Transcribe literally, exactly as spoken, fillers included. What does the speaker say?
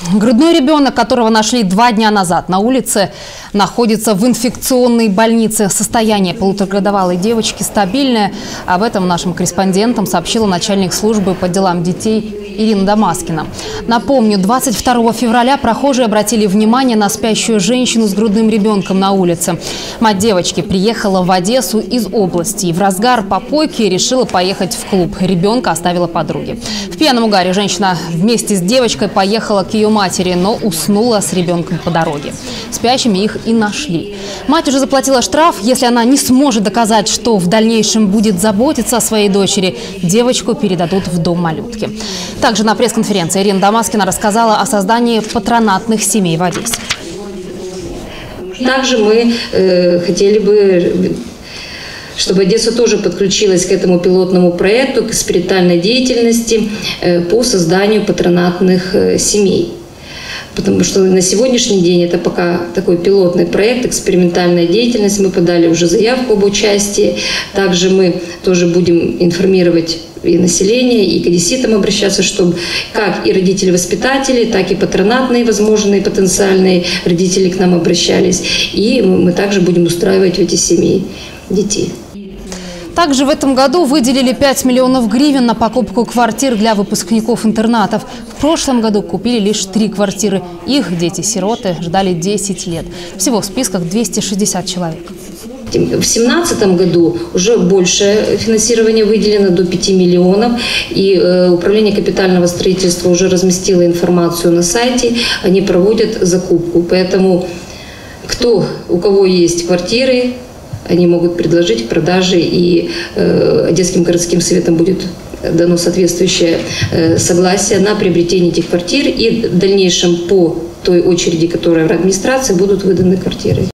Грудной ребенок, которого нашли два дня назад на улице, находится в инфекционной больнице. Состояние полуторагодовалой девочки стабильное. Об этом нашим корреспондентам сообщила начальник службы по делам детей Ирина Дамаскина. Напомню, двадцать второго февраля прохожие обратили внимание на спящую женщину с грудным ребенком на улице. Мать девочки приехала в Одессу из области и в разгар попойки решила поехать в клуб. Ребенка оставила подруге. В пьяном угаре женщина вместе с девочкой поехала к ее матери, но уснула с ребенком по дороге. Спящими их и нашли. Мать уже заплатила штраф. Если она не сможет доказать, что в дальнейшем будет заботиться о своей дочери, девочку передадут в дом малютки. Также на пресс-конференции Ирина Дамаскина рассказала о создании патронатных семей в Одессе. Также мы э, хотели бы, чтобы Одесса тоже подключилась к этому пилотному проекту, к экспериментальной деятельности э, по созданию патронатных э, семей. Потому что на сегодняшний день это пока такой пилотный проект, экспериментальная деятельность. Мы подали уже заявку об участии. Также мы тоже будем информировать и население, и к одесситам обращаться, чтобы как и родители-воспитатели, так и патронатные возможные потенциальные родители к нам обращались. И мы также будем устраивать в эти семьи детей. Также в этом году выделили пять миллионов гривен на покупку квартир для выпускников интернатов. В прошлом году купили лишь три квартиры. Их дети-сироты ждали десять лет. Всего в списках двести шестьдесят человек. В две тысячи семнадцатом году уже больше финансирования выделено, до пяти миллионов. И э, Управление капитального строительства уже разместило информацию на сайте. Они проводят закупку. Поэтому кто, у кого есть квартиры, они могут предложить к продаже, и э, Одесским городским советом будет дано соответствующее э, согласие на приобретение этих квартир, и в дальнейшем по той очереди, которая в администрации, будут выданы квартиры.